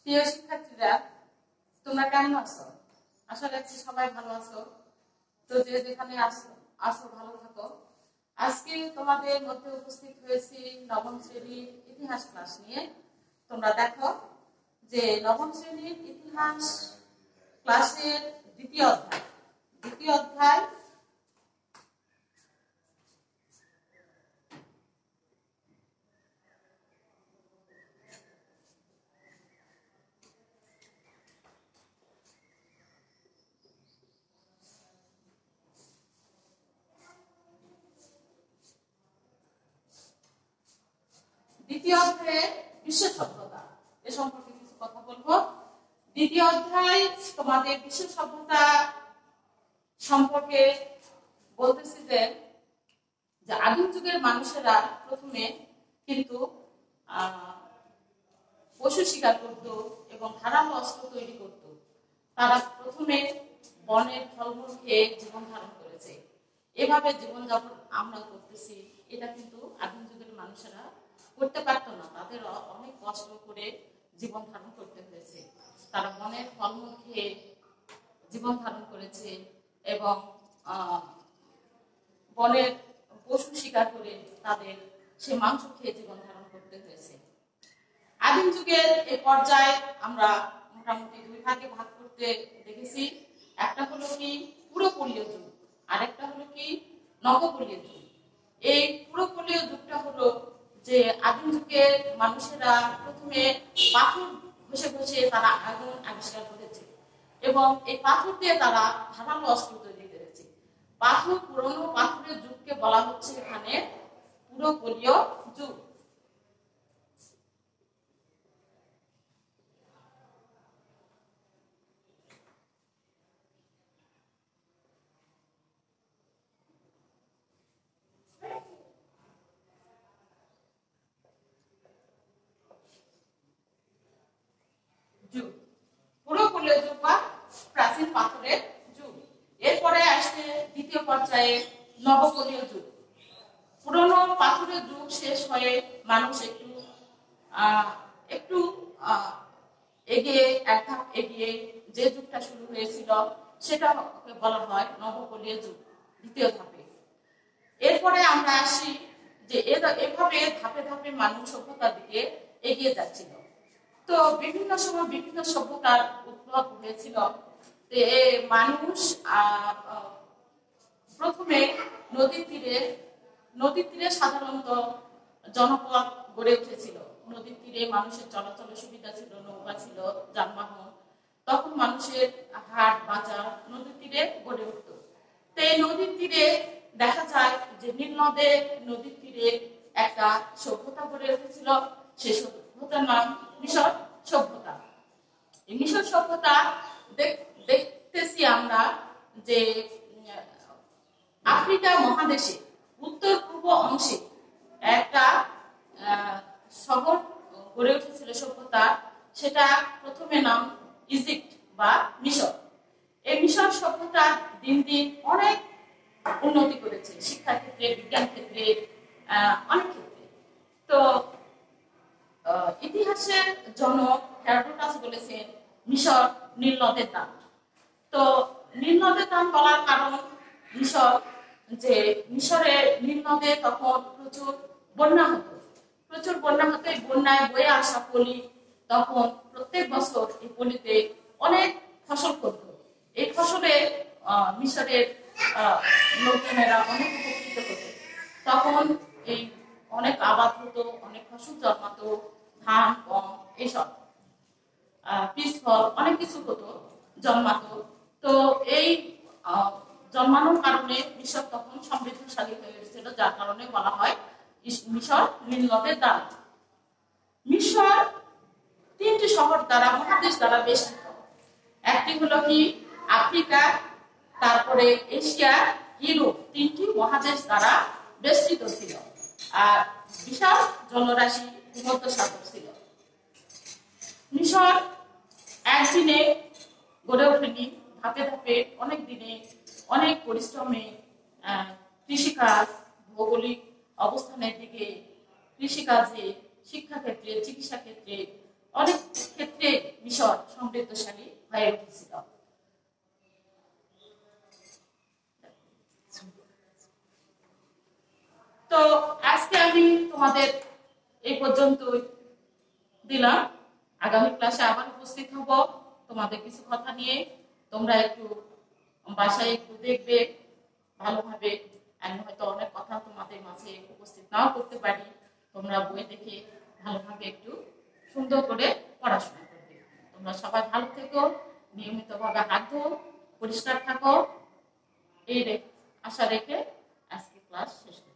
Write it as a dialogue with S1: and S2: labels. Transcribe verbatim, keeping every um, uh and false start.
S1: প্রিয় শিক্ষার্থীরা, তোমরা কেমন আছো? আশা রাখছি সবাই ভালো আছো। তো যে যেখানে আসো আসো ভালো থাকো। আজকে তোমাদের মধ্যে উপস্থিত হয়েছি নবম শ্রেণীর ইতিহাস ক্লাস নিয়ে। তোমরা দেখো যে নবম শ্রেণীর ইতিহাস ক্লাসের দ্বিতীয় অধ্যায় দ্বিতীয় অধ্যায় দ্বিতীয় অধ্যায়ে বিশ্ব সভ্যতা এ সম্পর্কে কিছু কথা বলবো। দ্বিতীয় অধ্যায় তোমাদের বিশ্ব সভ্যতা সম্পর্কে বলতেছি যে যে আদিম যুগের মানুষেরা প্রথমে কিন্তু আহ পশু শিকার করত এবং ধারালো অস্ত্র তৈরি করত। তারা প্রথমে বনের ফলমূল খেয়ে জীবন ধারণ করেছে। এভাবে জীবনযাপন আমরা করতেছি, এটা কিন্তু আদিম যুগের মানুষেরা করতে পারতো না। তাদের অনেক কষ্ট করে জীবন ধারণ করতে হয়েছে। তারা বনের ফলমূল খেয়ে জীবন ধারণ করেছে এবং আহ বনের পশু শিকার করে তাদের সে মাংস খেয়ে জীবন ধারণ করতে হয়েছে। আদিম যুগের এই পর্যায়ে আমরা মোটামুটি দুই ভাগে ভাগ করতে দেখেছি। একটা হলো কি পুরোপলীয় যুগ, আরেকটা হলো কি নবপলীয় যুগ। এই পুরোপলীয় যুগটা হলো যে আদিম যুগের মানুষেরা প্রথমে পাথর ঘষে ঘষে তারা আগুন আবিষ্কার করেছে এবং এই পাথর দিয়ে তারা ধারালো অস্ত্র তৈরি করেছে। পাথর পুরনো পাথরের যুগকে বলা হচ্ছে এখানে পুরোপলীয় যুগ। যুগ পুরোপলীয় যুগ বা প্রাচীন পাথরের যুগ। এরপরে আসছে দ্বিতীয় পর্যায়ে নবপলীয় যুগ। পুরনো পাথরের যুগ শেষ হয়ে মানুষ একটু আহ একটু আহ এগিয়ে এক ধাপ এগিয়ে যে যুগটা শুরু হয়েছিল সেটা বলা হয় নবপলীয় যুগ, দ্বিতীয় ধাপে। এরপরে আমরা আসি যে এভাবে ধাপে ধাপে মানুষ সভ্যতার দিকে এগিয়ে যাচ্ছিল। তো বিভিন্ন সময় বিভিন্ন সভ্যতার উদ্ভব হয়েছিল। মানুষ প্রথমে নদীর তীরে নদীর তীরে সাধারণত জনপদ গড়ে উঠেছিল। নদীর তীরে মানুষের চলাচলের সুবিধা ছিল, নৌকা ছিল, যানবাহন। তখন মানুষের হাট বাজার নদীর তীরে গড়ে উঠত। তো এই নদীর তীরে দেখা যায় যে নীল নদে নদীর তীরে একটা সভ্যতা গড়ে উঠেছিল। সেই সভ্যতার নাম মিশর সভ্যতা। এই মিশর সভ্যতা দেখতেছি আমরা যে আফ্রিকা মহাদেশে উত্তর পূর্ব অংশে একটা শহর গড়ে উঠেছিল সভ্যতা। সেটা প্রথমে নাম ইজিপ্ট বা মিশর। এই মিশর সভ্যতা দিন দিন অনেক উন্নতি করেছে, শিক্ষা ক্ষেত্রে, বিজ্ঞান ক্ষেত্রে, অনেক ক্ষেত্রে। তো ইতিহাসের জনক হেরোডোটাস বলেছেন মিশর নীল নদের দান। তো নীল নদের দান বলার কারণ মিশর যে মিশরে নীল নদে তখন প্রচুর বন্যা হতো প্রচুর বন্যা হতো এই বন্যায় বয়ে আসা পলি তখন প্রত্যেক বছর এই পলিতে অনেক ফসল করত। এই ফসলে আহ মিশরের আহ লোকজনেরা অনেক উপকৃত হতো। তখন এই অনেক আবাদ হতো, অনেক ফসল জন্মাতো, ধান, গম, এইসব পিস ফল অনেক কিছু হতো, জন্মাতো। তো এই জন্মানোর কারণে মিশর তখন সমৃদ্ধশালী হয়ে উঠেছিল, যার কারণে বলা হয় মিশর নীল নদের দান। মিশর তিনটি শহর দ্বারা মহাদেশ দ্বারা বেষ্টিত। একটি হলো কি আফ্রিকা, তারপরে এশিয়া, ইউরোপ, তিনটি মহাদেশ দ্বারা বেষ্টিত ছিল। আর বিশাল জলরাশি ভূমধ্যসাগর ছিল। মিশর একদিনে গড়ে ওঠেনি, ধাপে ধাপে অনেক দিনে অনেক পরিশ্রমে কৃষিকাজ, ভৌগোলিক অবস্থানের দিকে, কৃষিকাজে, শিক্ষা ক্ষেত্রে, চিকিৎসা ক্ষেত্রে অনেক ক্ষেত্রে মিশর সমৃদ্ধশালী হয়ে উঠেছিল। তো আজকে আমি তোমাদের এই পর্যন্তই দিলাম। আগামী ক্লাসে আবার উপস্থিত হব তোমাদের কিছু কথা নিয়ে। তোমরা একটু বাসায় একটু দেখবে ভালোভাবে। আমি হয়তো অনেক কথা তোমাদের মাঝে উপস্থিত নাও করতে পারি। তোমরা বই দেখে ভালোভাবে একটু সুন্দর করে পড়াশোনা করবে। তোমরা সবাই ভালো থেকো, নিয়মিতভাবে হাত ধো, পরিষ্কার থাকো, এই আশা রেখে আজকে ক্লাস শেষ করছি।